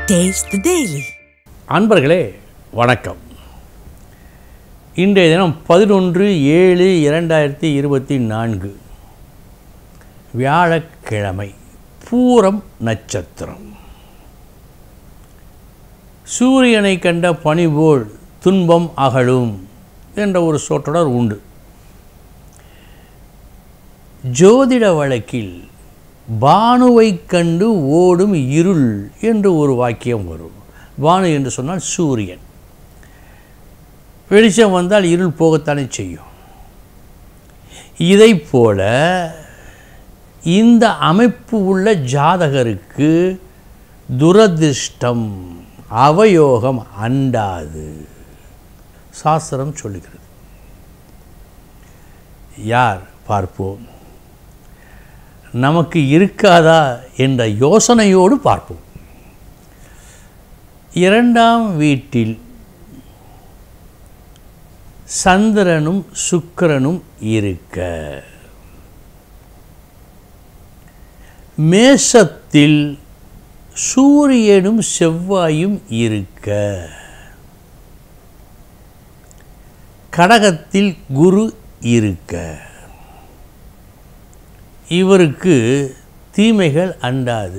Taste the Daily. அன்பர்களே வணக்கம். இன்றைய தினம் 11/7/2024 வியாழக்கிழமை, பூரம் நட்சத்திரம். சூரியனை கண்ட பனிபோல் துன்பம் அகலும் என்ற ஒரு சொற்றொடர் உண்டு. ஜோதிட வழக்கில் பானுவை கண்டு ஓடும் இருள் என்று ஒரு வாக்கியம் வரும். பானு என்று சொன்னால் சூரியன். வெளிச்சம் வந்தால் இருள் போகத்தானே செய்யும். இதைப் போல இந்த அமைப்பு உள்ள ஜாதகருக்கு துரதிர்ஷ்டம், அவயோகம் அண்டாது சாஸ்திரம் சொல்லுகிறது. யார் பார்ப்போம். நமக்கு இருக்காதா என்ற யோசனையோடு பார்ப்போம். 2ஆம் வீட்டில் சந்திரனும் சுக்கிரனும் இருக்க, மேஷத்தில் சூரியனும் செவ்வாயும் இருக்க, கடகத்தில் குரு இருக்க, இவருக்கு தீமைகள் அண்டாது.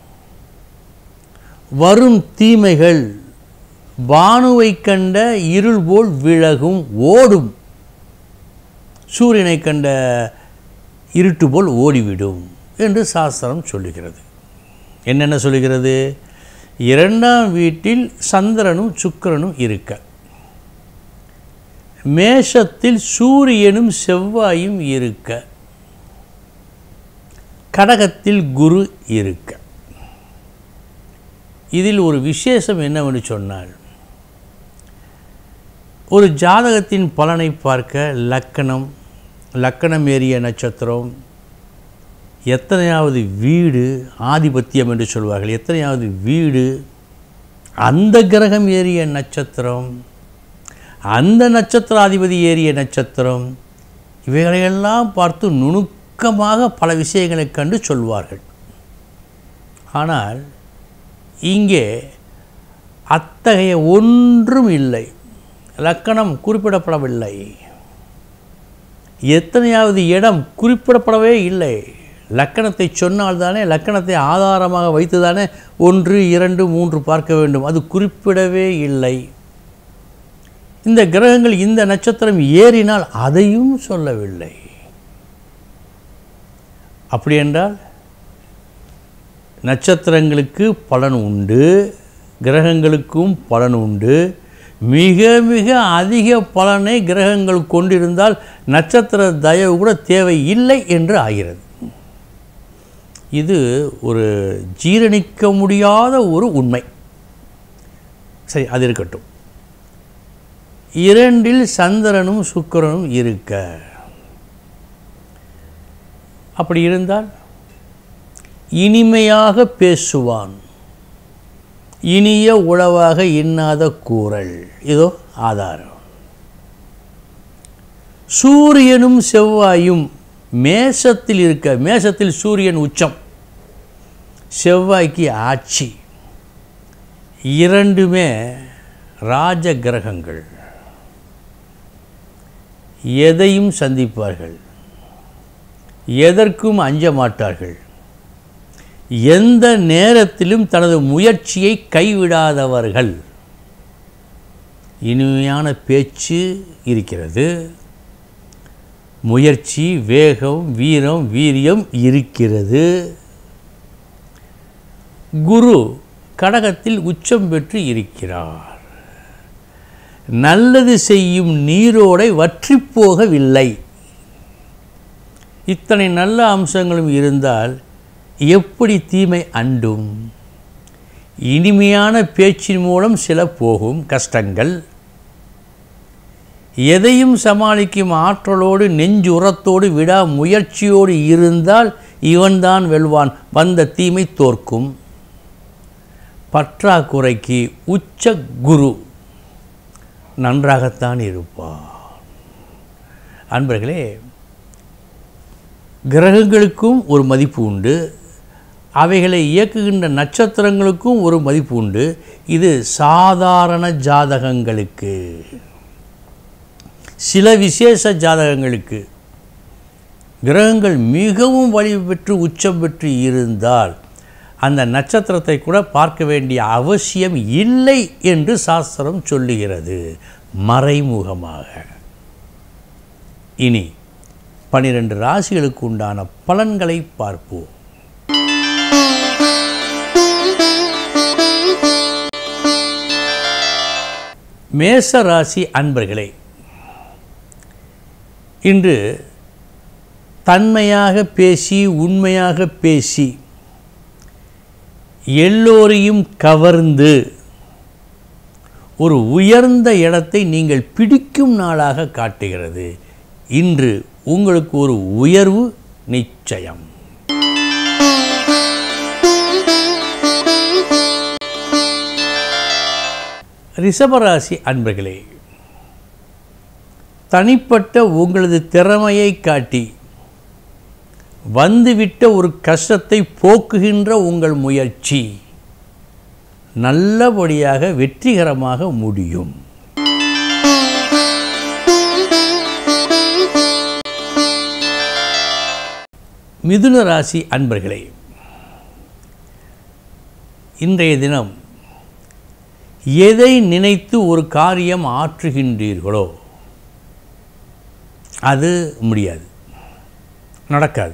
வரும் தீமைகள் பானுவை கண்ட இருள் போல் விலகும், ஓடும். சூரியனை கண்ட இருட்டு போல் ஓடிவிடும் என்று சாஸ்திரம் சொல்லுகிறது. என்னென்ன சொல்லுகிறது? 2ஆம் வீட்டில் சந்திரனும் சுக்கிரனும் இருக்க, மேஷத்தில் சூரியனும் செவ்வாயும் இருக்க, கடகத்தில் குரு இருக்க. இதில் ஒரு விசேஷம் என்னவென்று சொன்னால், ஒரு ஜாதகத்தின் பலனை பார்க்க லக்கணம் ஏறிய நட்சத்திரம், எத்தனையாவது வீடு, ஆதிபத்தியம் என்று சொல்வார்கள், எத்தனையாவது வீடு, அந்த கிரகம் ஏறிய நட்சத்திரம், அந்த நட்சத்திராதிபதி ஏறிய நட்சத்திரம், இவைகளையெல்லாம் பார்த்து நுணுக்கமாக பல விஷயங்களை கண்டு சொல்வார்கள். ஆனால் இங்கே அத்தகைய ஒன்றும் இல்லை. லக்கணம் குறிப்பிடப்படவில்லை, எத்தனையாவது இடம் குறிப்பிடப்படவே இல்லை. லக்கணத்தை சொன்னால்தானே, லக்கணத்தை ஆதாரமாக வைத்துதானே 1, 2, 3 பார்க்க வேண்டும். அது குறிப்பிடவே இல்லை. இந்த கிரகங்கள் இந்த நட்சத்திரம் ஏறினால் அதையும் சொல்லவில்லை. அப்படி என்றால் நட்சத்திரங்களுக்கு பலன் உண்டு, கிரகங்களுக்கும் பலன் உண்டு. மிக மிக அதிக பலனை கிரகங்கள் கொண்டிருந்தால் நட்சத்திர தயவு கூட தேவை இல்லை என்று ஆகிறது. இது ஒரு ஜீரணிக்க முடியாத ஒரு உண்மை. சரி, அது இருக்கட்டும். 2இல் சந்திரனும் சுக்கிரனும் இருக்க, அப்படி இருந்தால் இனிமையாக பேசுவான், இனிய உளவாக இன்னாத கூறல். இதோ ஆதாரம். சூரியனும் செவ்வாயும் மேஷத்தில் இருக்க, மேஷத்தில் சூரியன் உச்சம், செவ்வாய்க்கு ஆட்சி. இரண்டுமே ராஜ கிரகங்கள். எதையும் சந்திப்பார்கள், எதற்கும் அஞ்ச மாட்டார்கள், எந்த நேரத்திலும் தனது முயற்சியை கைவிடாதவர்கள். இனிமையான பேச்சு இருக்கிறது, முயற்சி, வேகம், வீரம், வீரியம் இருக்கிறது. குரு கடகத்தில் உச்சம் பெற்று இருக்கிறார். நல்லது செய்யும் நீரோடை வற்றி போகவில்லை. இத்தனை நல்ல அம்சங்களும் இருந்தால் எப்படி தீமை அண்டும்? இனிமையான பேச்சின் மூலம் சில போகும் கஷ்டங்கள், எதையும் சமாளிக்கும் ஆற்றலோடு நெஞ்சுரத்தோடு விடா முயற்சியோடு இருந்தால் இவன்தான் வெல்வான், வந்த தீமை தோற்கும். பற்றாக்குறைக்கு உச்ச குரு நன்றாகத்தான் இருப்பார். அன்பர்களே, கிரகங்களுக்கும் ஒரு மதிப்பு உண்டு, அவைகளை இயக்குகின்ற நட்சத்திரங்களுக்கும் ஒரு மதிப்பு உண்டு. இது சாதாரண ஜாதகங்களுக்கு. சில விசேஷ ஜாதகங்களுக்கு கிரகங்கள் மிகவும் வலிமை பெற்று உச்சம் பெற்று இருந்தால் அந்த நட்சத்திரத்தை கூட பார்க்க வேண்டிய அவசியம் இல்லை என்று சாஸ்திரம் சொல்லுகிறது மறைமுகமாக. இனி 12 ராசிகளுக்கு உண்டான பலன்களை பார்ப்போம். மேச ராசி அன்பர்களே, இன்று தன்மையாக பேசி உண்மையாக பேசி எல்லோரையும் கவர்ந்து ஒரு உயர்ந்த இடத்தை நீங்கள் பிடிக்கும் நாளாக காட்டுகிறது. இன்று உங்களுக்கு ஒரு உயர்வு நிச்சயம். ரிஷபராசி அன்பர்களே, தனிப்பட்ட உங்களது திறமையை காட்டி வந்துவிட்ட ஒரு கஷ்டத்தை போக்குகின்ற உங்கள் முயற்சி நல்லபடியாக வெற்றிகரமாக முடியும். மிதுன ராசி அன்பர்களே, இன்றைய தினம் எதை நினைத்து ஒரு காரியம் ஆற்றுகின்றீர்களோ அது முடியாது, நடக்காது.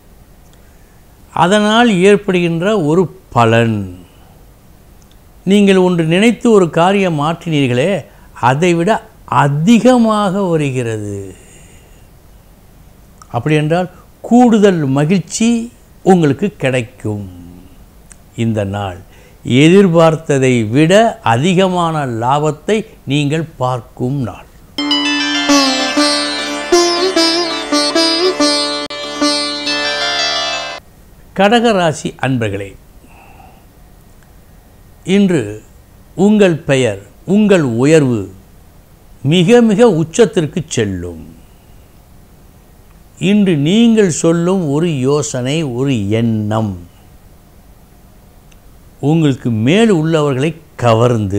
அதனால் ஏற்படுகின்ற ஒரு பலன், நீங்கள் ஒன்று நினைத்து ஒரு காரியம் மாற்றினீர்களே அதைவிட அதிகமாக வருகிறது. அப்படி என்றால் கூடுதல் மகிழ்ச்சி உங்களுக்கு கிடைக்கும். இந்த நாள் எதிர்பார்த்ததை விட அதிகமான லாபத்தை நீங்கள் பார்க்கும் நாள். கடகராசி அன்பர்களே, இன்று உங்கள் பெயர், உங்கள் உயர்வு மிக மிக உச்சத்திற்கு செல்லும். இன்று நீங்கள் சொல்லும் ஒரு யோசனை, ஒரு எண்ணம் உங்களுக்கு மேல் உள்ளவர்களை கவர்ந்து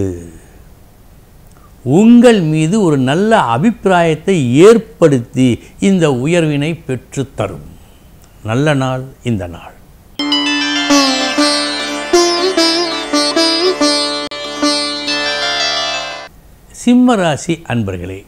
உங்கள் மீது ஒரு நல்ல அபிப்பிராயத்தை ஏற்படுத்தி இந்த உயர்வினை பெற்றுத்தரும் நல்ல நாள் இந்த நாள். சிம்மராசி அன்பர்களே,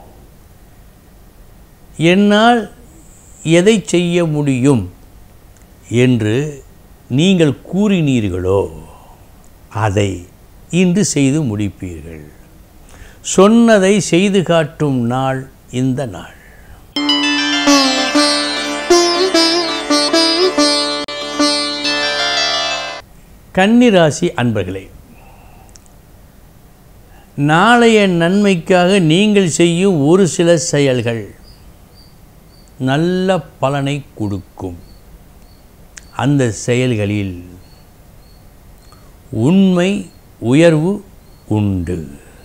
என்னால் எதை செய்ய முடியும் என்று நீங்கள் கூறினீர்களோ அதை இன்று செய்து முடிப்பீர்கள். சொன்னதை செய்து காட்டும் நாள் இந்த நாள். கன்னிராசி அன்பர்களே, நாளைய நன்மைக்காக நீங்கள் செய்யும் ஒரு சில செயல்கள் நல்ல பலனை கொடுக்கும். அந்த செயல்களில் உண்மை உயர்வு உண்டு.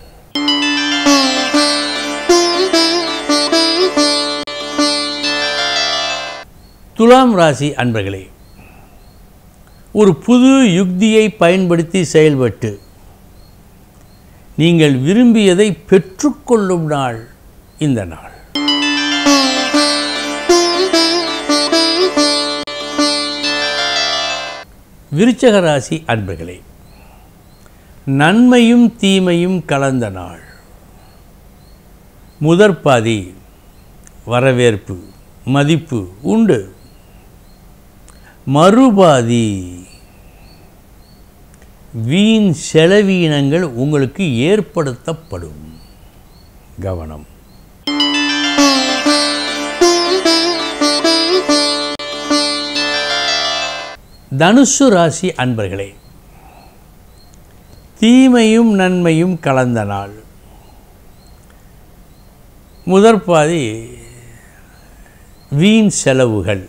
துலாம் ராசி அன்பர்களே, ஒரு புது யுக்தியை பயன்படுத்தி செயல்பட்டு நீங்கள் விரும்பியதை பெற்றுக்கொள்ளும் நாள் இந்த நாள். விருச்சிக ராசி அன்பர்களே, நன்மையும் தீமையும் கலந்த நாள். முதற்பாதி வரவேற்பு மதிப்பு உண்டு. மறுபாதி வீண் செலவீனங்கள் உங்களுக்கு ஏற்படுத்தப்படும். கவனம். தனுசு ராசி அன்பர்களே, தீமையும் நன்மையும் கலந்த நாள். முதற்பாதி வீண் செலவுகள்,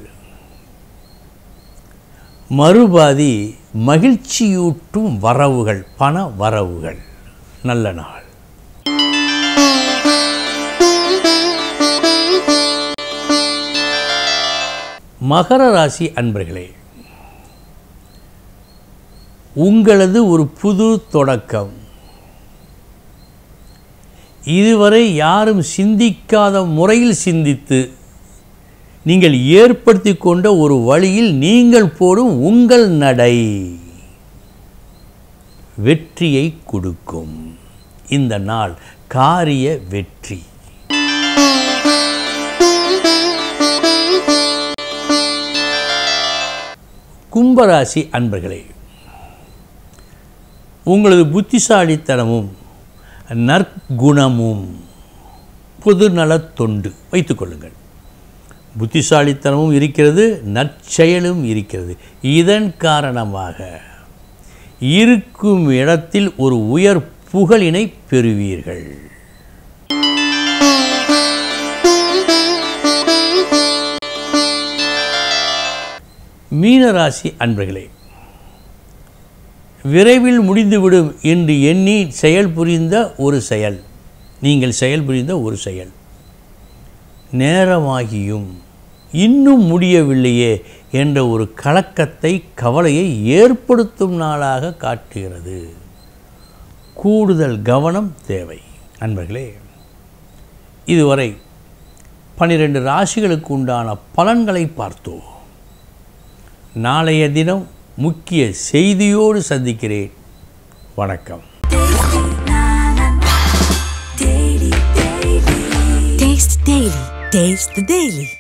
மறுபாதி மகிழ்ச்சியூட்டும் வரவுகள், பண வரவுகள். நல்ல நாள். மகர ராசி அன்பர்களே, உங்களது ஒரு புது தொடக்கம். இதுவரை யாரும் சிந்திக்காத முறையில் சிந்தித்து நீங்கள் ஏற்படுத்தி கொண்ட ஒரு வழியில் நீங்கள் போடும் உங்கள் நடை வெற்றியை கொடுக்கும். இந்த நாள் காரிய வெற்றி. கும்பராசி அன்பர்களே, உங்களது புத்திசாலித்தனமும் நற்குணமும் பொதுநலத் தொண்டு வைத்துக்கொள்ளுங்கள். புத்திசாலித்தனமும் இருக்கிறது, நற்செயலும் இருக்கிறது. இதன் காரணமாக இருக்கும் இடத்தில் ஒரு உயர் புகழினை பெறுவீர்கள். மீனராசி அன்பர்களே, விரைவில் முடிந்துவிடும் என்று எண்ணி செயல் புரிந்த ஒரு செயல், நீங்கள் செயல் புரிந்த ஒரு செயல் நேரமாகியும் இன்னும் முடியவில்லையே என்ற ஒரு கலக்கத்தை, கவலையை ஏற்படுத்தும் நாளாக காட்டுகிறது. கூடுதல் கவனம் தேவை. அன்பர்களே, இதுவரை 12 ராசிகளுக்கு உண்டான பலன்களை பார்த்தோம். நாளைய தினம் முக்கிய செய்தியோடு சந்திக்கிறேன். வணக்கம். Taste the Daily.